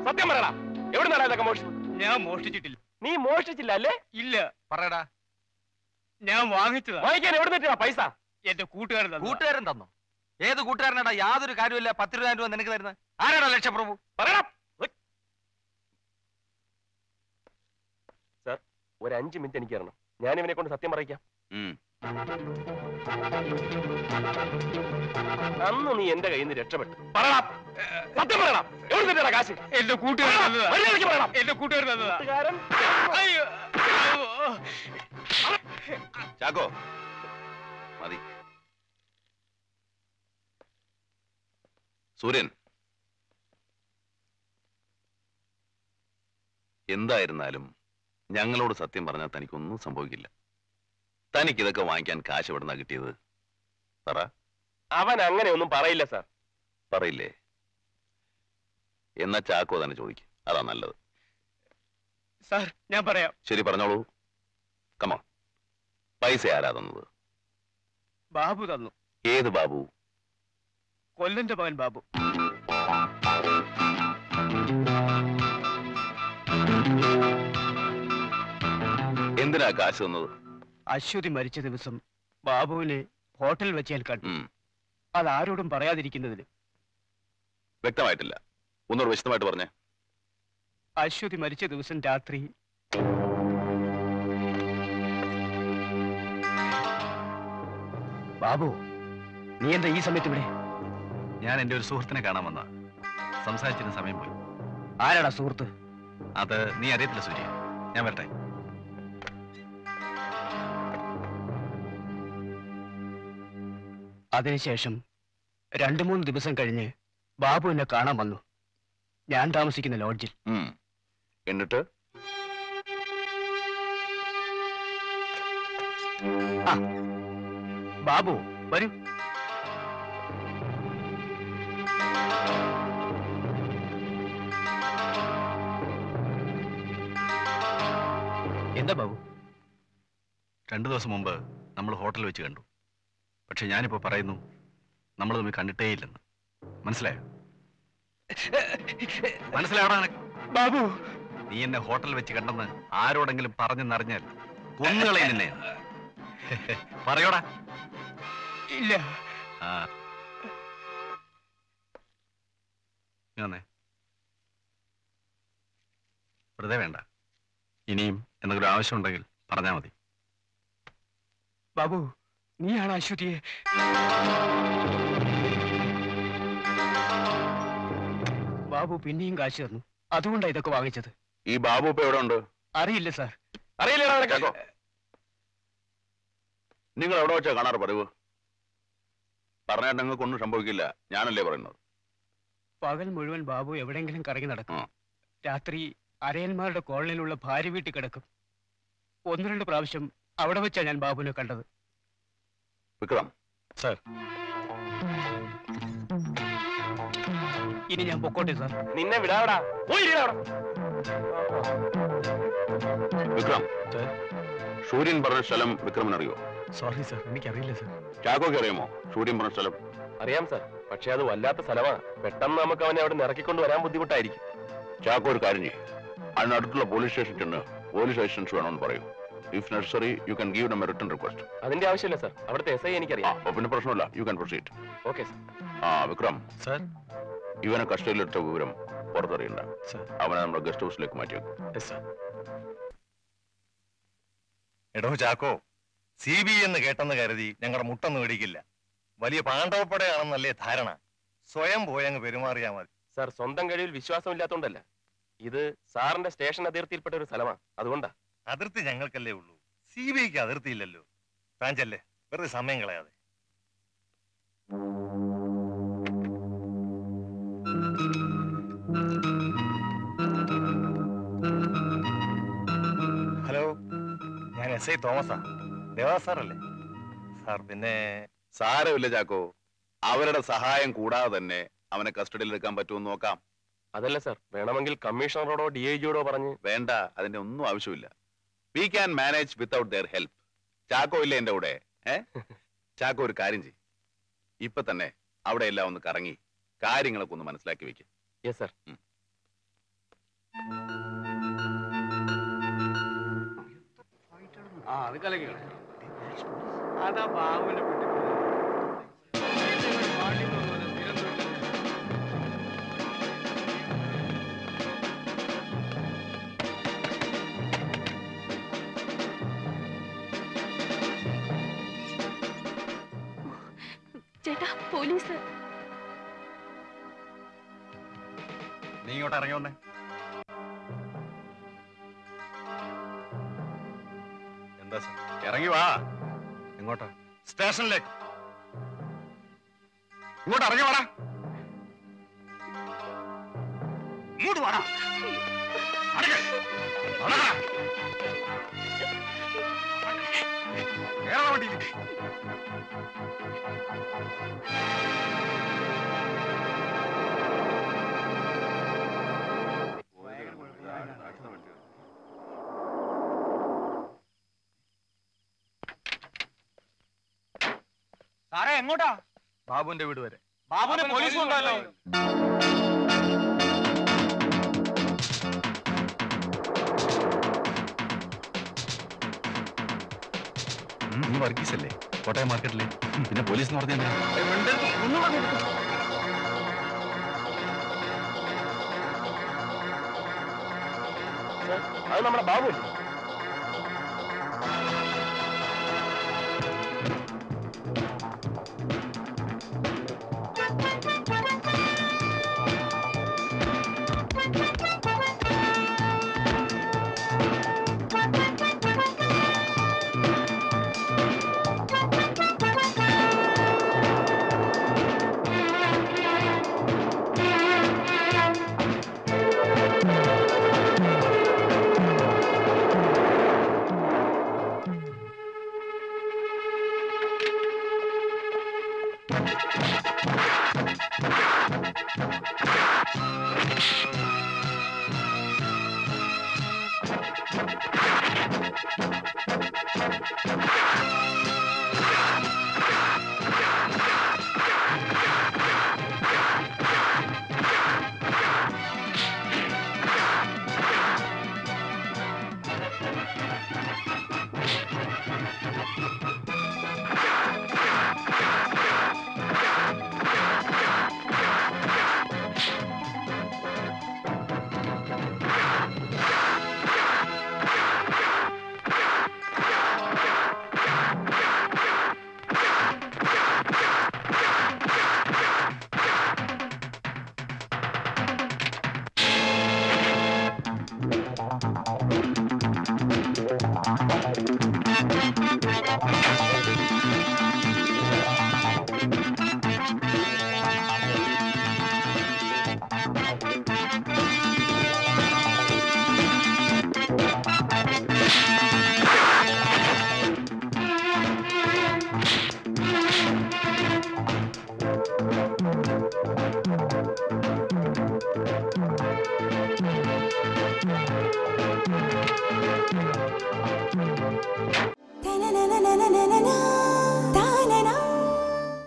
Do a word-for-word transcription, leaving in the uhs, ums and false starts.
സത്യം പറയടാ, എവിടെ നിന്നാണ് ഇതൊക്കെ മോഷിച്ചത്? ഞാൻ മോഷ്ടിച്ചിട്ടില്ല. നീ മോഷ്ടിച്ചില്ല അല്ലേ? ഇല്ല. പറയടാ. ഞാൻ വാങ്ങിച്ചതാ. വാങ്ങിക്കാൻ എവിടെ നിന്നാ പൈസ? എന്റെ കൂട്ടുകാരൻ തന്നു. കൂട്ടുകാരൻ തന്നോ? ഏത് കൂട്ടുകാരനാടാ യാതൊരു കാര്യമില്ല പത്തിരുപതിനായിരം രൂപ നിനക്ക് തരുന്നത്? ആരാടാ ലക്ഷപ്രഭു? പറയടാ. സാർ, ഒരു അഞ്ചു മിനിറ്റ് എനിക്ക് തരണം. ഞാൻ ഇവനെ കൊണ്ട് സത്യം പറയിക്കാം. അന്ന് നീ എന്റെ കയ്യിൽ നിന്ന് രക്ഷപ്പെട്ടു. പറയടാ, സത്യം പറയണം. എവിടെ നിന്നാ കാശ്? എന്റെ കൂട്ടുകാരൻ തന്നതാ. മര്യാദയ്ക്ക് പറയണം. എന്റെ കൂട്ടുകാരൻ തന്നതാ. കൂട്ടുകാരൻ? അയ്യോ. ചാക്കോ മതി. സൂര്യൻ, എന്തായിരുന്നാലും ഞങ്ങളോട് സത്യം പറഞ്ഞാൽ തനിക്കൊന്നും സംഭവിക്കില്ല. തനിക്കിതൊക്കെ വാങ്ങിക്കാൻ കാശ് എവിടുന്നാ കിട്ടിയത്? പറ. അവൻ അങ്ങനെയൊന്നും പറയില്ല സാർ. പറയില്ലേ? എന്നാ ചാക്കോ തന്നെ ചോദിക്കും, അതാ നല്ലത്. സാർ, ഞാൻ പറയാം. ശരി, പറഞ്ഞോളൂ. കമോ, പൈസ ആരാ തന്നത്? ബാബു തന്നു. ഏത് ബാബു? കൊല്ലന്റെ മകൻ ബാബു. എന്തിനാ കാശ് തന്നത്? അശ്വതി മരിച്ച ദിവസം ബാബുവിനെ ഹോട്ടലിൽ വെച്ച് ഞാൻ കണ്ടു. അതാരോടും പറയാതിരിക്കുന്നതിന്. വ്യക്തമായിട്ടില്ല, ഒന്നുകൂടെ വിശദമായിട്ട് പറഞ്ഞേ. അശ്വതി മരിച്ച ദിവസം രാത്രി ബാബു, നീ എന്താ ഈ സമയത്ത് ഇവിടെ? ഞാൻ എന്റെ ഒരു സുഹൃത്തിനെ കാണാൻ വന്ന. സംസാരിച്ചിരുന്ന സമയം പോയി. ആരാടാ സുഹൃത്ത്? അത് നീ അറിയത്തില്ല സൂര്യ. ഞാൻ വരട്ടെ. അതിനുശേഷം രണ്ടു മൂന്ന് ദിവസം കഴിഞ്ഞ് ബാബു എന്നെ കാണാൻ വന്നു, ഞാൻ താമസിക്കുന്ന ലോഡ്ജിൽ. എന്നിട്ട് ബാബു വരൂ. എന്താ ബാബു? രണ്ടു ദിവസം മുമ്പ് നമ്മൾ ഹോട്ടലിൽ വെച്ച് കണ്ടു. പക്ഷെ ഞാനിപ്പോ പറയുന്നു, നമ്മൾ തമ്മിൽ കണ്ടിട്ടേയില്ലെന്ന്. മനസ്സിലായോ? മനസ്സിലാവണ ബാബു? നീ എന്നെ ഹോട്ടലിൽ വെച്ച് കണ്ടെന്ന് ആരോടെങ്കിലും പറഞ്ഞെന്നറിഞ്ഞാൽ കൊന്നുകളെ നിന്നെ. പറയോടാ. ഇല്ല. ആ വെറുതെ വേണ്ട. ഇനിയും എന്തെങ്കിലും ആവശ്യമുണ്ടെങ്കിൽ പറഞ്ഞാൽ മതി. ബാബു, നീയാണ് അശ്വതിയെ? ബാബു പിന്നെയും കാശ് തന്നു, അതുകൊണ്ടാണ് ഇതൊക്കെ വാങ്ങിച്ചത്. ഈ ബാബു ഇപ്പൊ എവിടെ ഉണ്ട്? അറിയില്ല സാർ. അറിയില്ല. നിങ്ങൾ എവിടെ വെച്ചാ കാണാറ് പതിവ്? പറഞ്ഞാൽ നിങ്ങൾക്കൊന്നും സംഭവിക്കില്ല, ഞാനല്ലേ പറയുന്നത്. പകൽ മുഴുവൻ ബാബു എവിടെയെങ്കിലും കറങ്ങി നടക്കും. രാത്രി അരയന്മാരുടെ കോളനിയിലുള്ള ഭാര്യ വീട്ടിൽ കിടക്കും. ഒന്ന് രണ്ട് പ്രാവശ്യം അവിടെ വെച്ചാ ഞാൻ ബാബുവിനെ കണ്ടത്. വിക്രം സാർ, ഇനി ഞാൻ പൊക്കോട്ടെ സാർ. നിന്നെ വിടാവടാ. വിക്രം, സൂര്യൻ പറഞ്ഞ സ്ഥലം വിക്രമൻ അറിയോ? സോറി സാർ, എനിക്കറിയില്ല സാർ. ചാക്കോക്ക് അറിയാമോ സൂര്യൻ പറഞ്ഞ സ്ഥലം? അറിയാം സാർ, പക്ഷെ അത് വല്ലാത്ത സ്ഥലമാണ്. പെട്ടെന്ന് നമുക്ക് അവനെ അവിടെ ഇറക്കിക്കൊണ്ട് വരാൻ ബുദ്ധിമുട്ടായിരിക്കും. ചാക്കോ ഒരു കാര്യം ചെയ്യും, അതിനടുത്തുള്ള പോലീസ് സ്റ്റേഷൻ ചെന്ന് പോലീസ് അസിസ്റ്റൻസ് വേണമെന്ന് പറയൂ. If necessary, you can give them a written request. അതിന്റെ ആവശ്യമില്ല സാർ, അവിടുത്തെ എസ് ഐ എനിക്കറിയാം. പിന്നെ പ്രശ്നമില്ല, you can proceed. Okay sir. ആ വിക്രം സാർ, ഇവനെ കസ്റ്റഡിയിലെടുത്ത വിവരം പുറത്തറിയണ്ട. അവനെ നമ്മുടെ ഗസ്റ്റ് ഹൗസിലേക്ക് മാറ്റിവെക്കും. എടോ ചാക്കോ, സി ബി എന്ന് കേട്ടെന്ന് കരുതി ഞങ്ങളുടെ മുട്ടൊന്നും ഇടിക്കില്ല. വലിയ പാണ്ഡവപ്പടയാണെന്നല്ലേ ധാരണ. സ്വയം പോയങ്ങ് പെരുമാറിയാ മതി. സാർ, സ്വന്തം കഴിവിൽ വിശ്വാസമില്ലാത്തോണ്ടല്ല, ഇത് സാറിന്റെ സ്റ്റേഷൻ അതിർത്തിയിൽപ്പെട്ട ഒരു സ്ഥലമാണ്, അതുകൊണ്ടാ. അതിർത്തി ഞങ്ങൾക്കല്ലേ ഉള്ളൂ, സി ബി ഐക്ക് അതിർത്തിയില്ലല്ലോ. താഞ്ചല്ലേ, വെറുതെ സമയം കളയാതെ. ഹലോ, ഞാൻ എസ് ഐ തോമസാ. ദേവാസ് സാറല്ലേ സാർ? പിന്നെ സാരമില്ല ചാക്കോ, അവരുടെ സഹായം കൂടാതെ തന്നെ അവനെ കസ്റ്റഡിയിൽ എടുക്കാൻ പറ്റുമെന്ന് നോക്കാം. അതല്ല സാർ, വേണമെങ്കിൽ കമ്മീഷണറോടോ ഡി ഐ ജിയോടോ പറഞ്ഞ്. വേണ്ട, അതിന്റെ ഒന്നും ആവശ്യമില്ല. We can manage without their help. Chacko ഇല്ലേ എന്റെ കൂടെ? ഏ ചാക്കോ ഒരു കാര്യം ചെയ്യും, ഇപ്പൊ തന്നെ അവിടെ എല്ലാം ഒന്ന് കറങ്ങി കാര്യങ്ങളൊക്കെ ഒന്ന് മനസ്സിലാക്കി വെക്കും. Yes sir. ആ അത് കലക്കി അതാ ബാബുവിന്റെ വീട്ടിൽ ചേട്ടാ പോലീസ്. നീ ഇങ്ങോട്ട് ഇറങ്ങി വന്നേ. എന്താ സാർ? ഇറങ്ങി വാ. എങ്ങോട്ടാ? സ്റ്റേഷനിലേക്ക്. ഇങ്ങോട്ട് ഇറങ്ങി വാടാ. ഇങ്ങോട്ട് വാടാ. കേരള വണ്ടിയിൽ സാറേ എങ്ങോട്ടാ? ബാബുവിന്റെ വീട് വരെ. ബാബുവിനെ പോലീസ് കൊണ്ടുവല്ലോ. നീ വർഗീസല്ലേ കോട്ടയം മാർക്കറ്റിലെ? പിന്നെ പോലീസ് എന്ന് പറഞ്ഞാൽ അത് നമ്മുടെ ബാബു അല്ലേ?